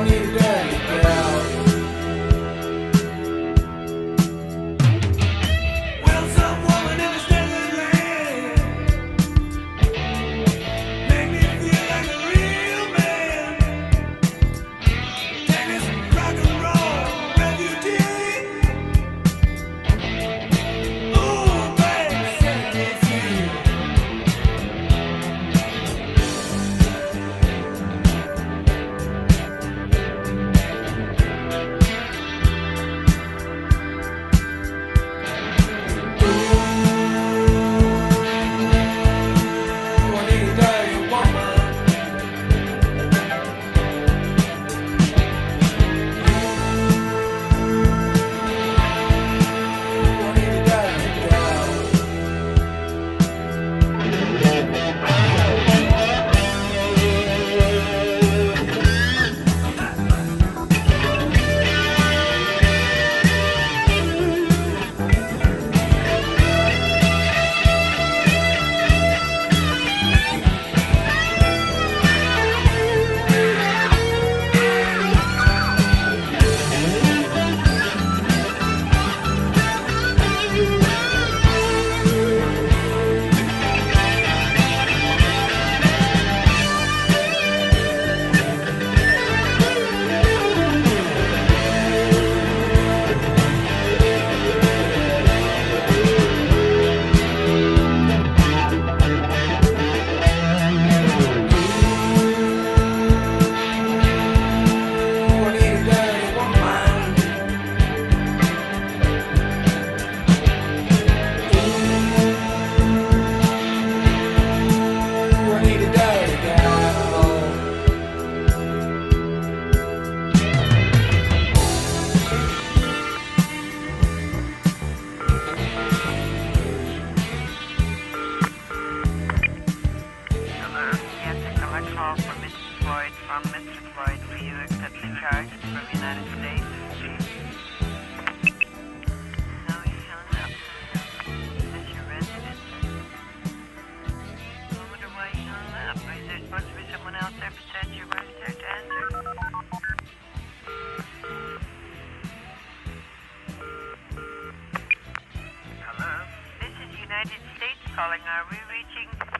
call from Mrs. Floyd, from Mr. Floyd. Will you accept the charge from the United States? No, he's hung up. Is this your residence? I wonder why he hung up. Is there supposed to be someone else there besides your wife there to answer? Hello? This is United States calling. Are we reaching...